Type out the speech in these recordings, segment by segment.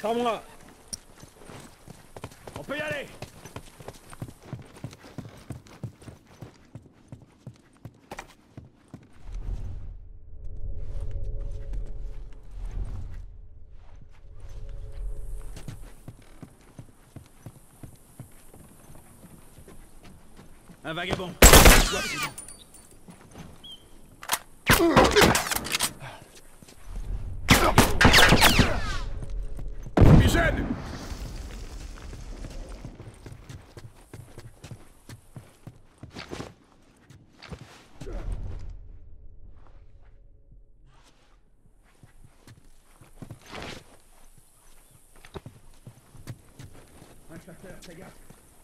Sans moi. On peut y aller. Un vagabond. Michel! Un chasseur, fais gaffe.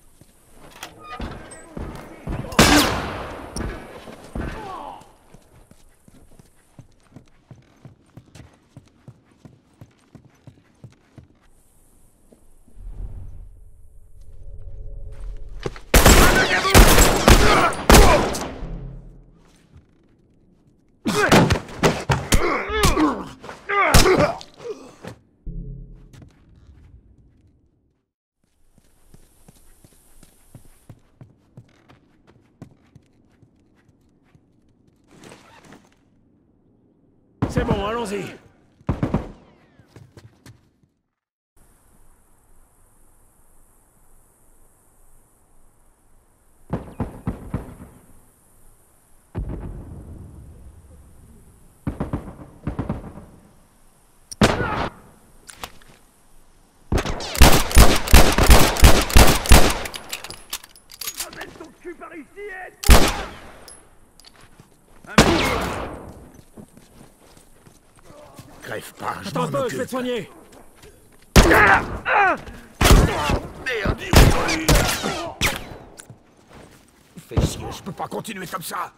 C'est bon, allons-y. Ramène ton cul par ici et aide-moi. Crève pas, je Attends un m'en peu, je vais occupe. te soigner. Merde, fais chier, je peux pas continuer comme ça.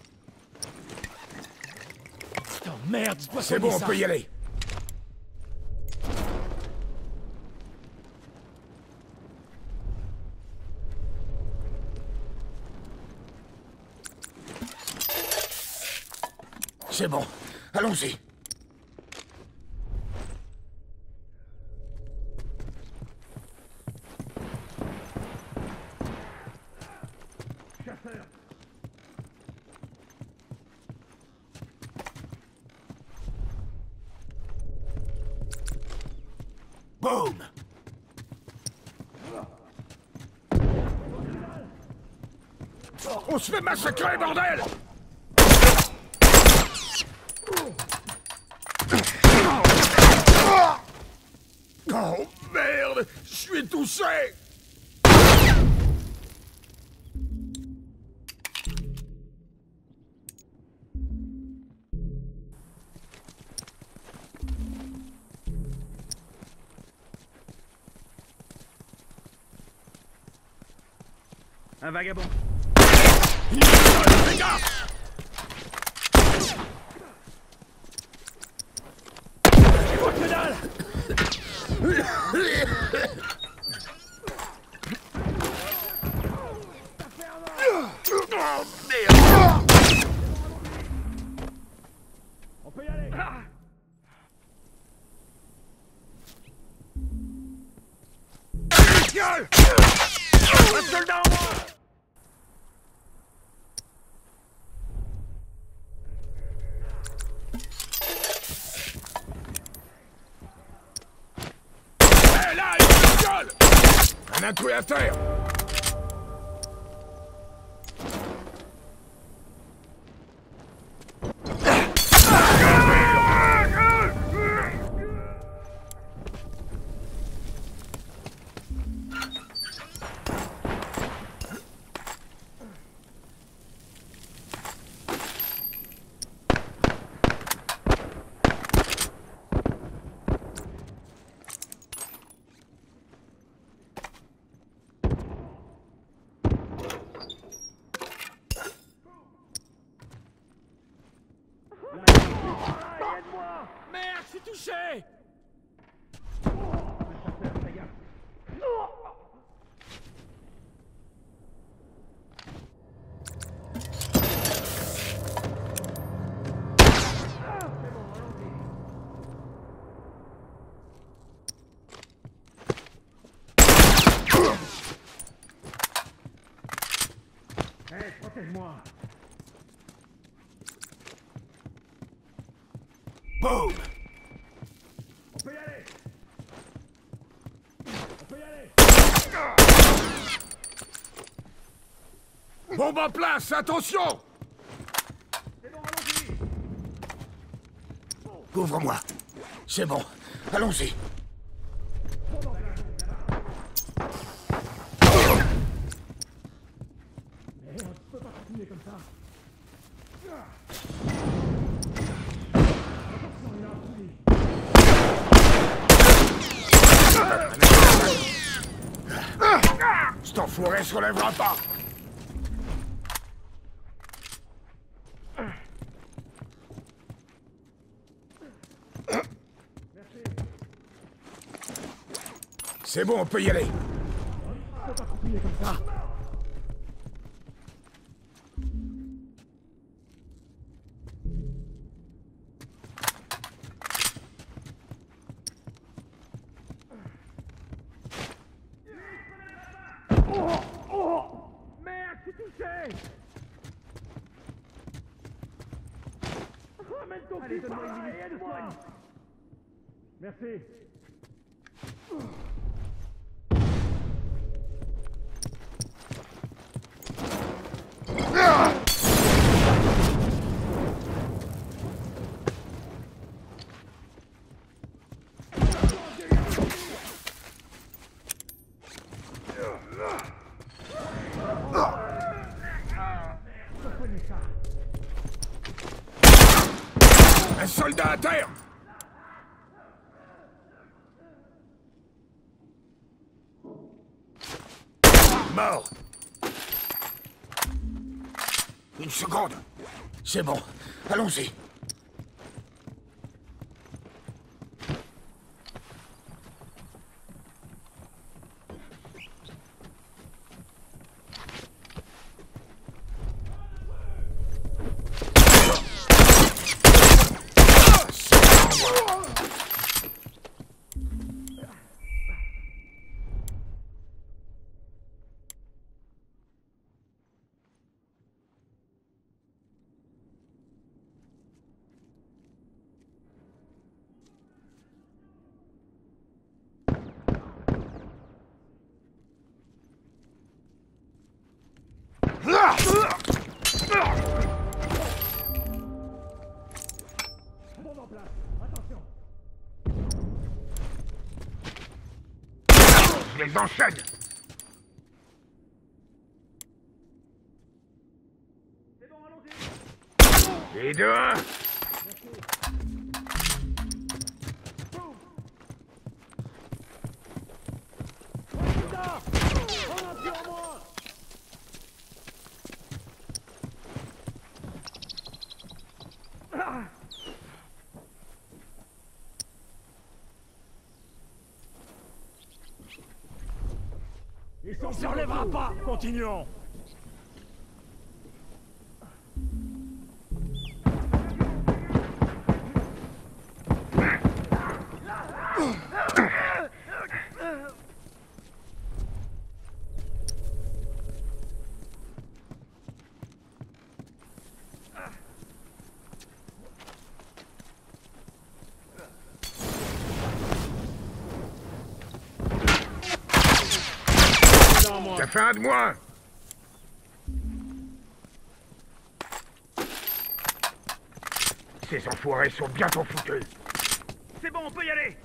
Putain, merde, je dois C'est soigner bon, on ça. peut y aller. C'est bon, allons-y. Chasseur. Boum! On se fait massacrer, bordel! Oh merde! Je suis touché! Un vagabond. Fais gaffe! Oh, que dalle! Oh merde! On peut y aller. Gueule! Un soldat en moins. Hé là, il me gueule! Un intrus à terre! Merde, je suis touché. Boum! On peut y aller. On peut y aller. Bombe en place, attention! C'est bon, allons-y. Couvre-moi. C'est bon, allons-y. Mais on peut pas continuer comme ça. Attention, il a un poulet. Cet enfoiré se relèvera pas. C'est bon, on peut y aller. On peut pas continuer comme ça. Oh! Merde, je suis touché! Ramène ton cul par là et aide-moi! Merci. Un soldat à terre! Mort! Une seconde! C'est bon, allons-y! Bombe en place. Attention. Je les enchaîne! C'est bon, allons-y. Et deux, un! Putain! On a sur moi! On se relèvera pas! Continuons! Ça fait un de moins! Ces enfoirés sont bientôt foutus! C'est bon, on peut y aller!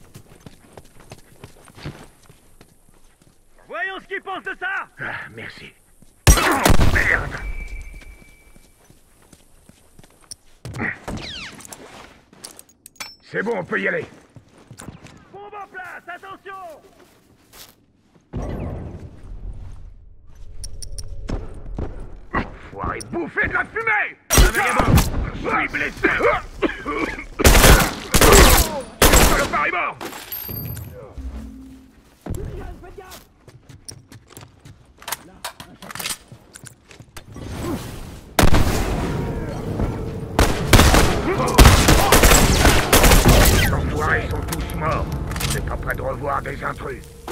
Voyons ce qu'ils pensent de ça! Ah, merci. Oh, merde! C'est bon, on peut y aller! Bombe en place, attention! Enfoiré, bouffez de la fumée! Je suis blessé! Salopard est mort! Faites gaffe! Là, un chasseur. Les enfoirés sont tous morts. On n'est pas près de revoir des intrus.